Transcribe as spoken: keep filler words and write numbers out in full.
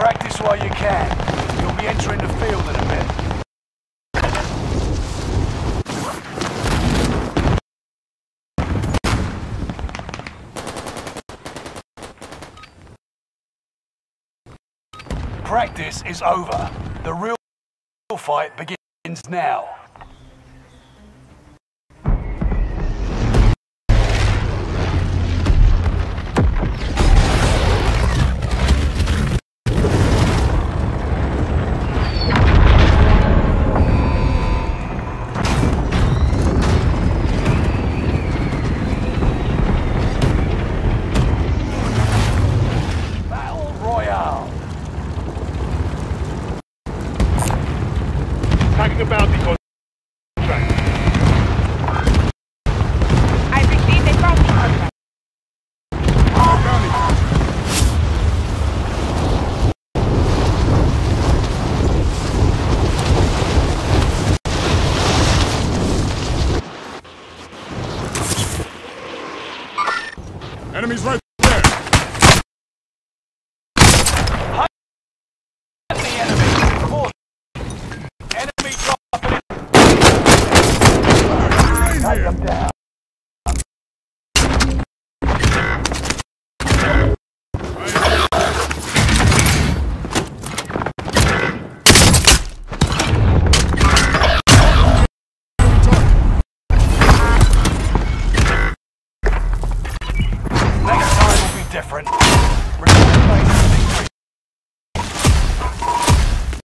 Practice while you can. You'll be entering the field in a bit. Practice is over. The real fight begins now. Tagging the bounty contract. I received a bounty contract. Enemies right.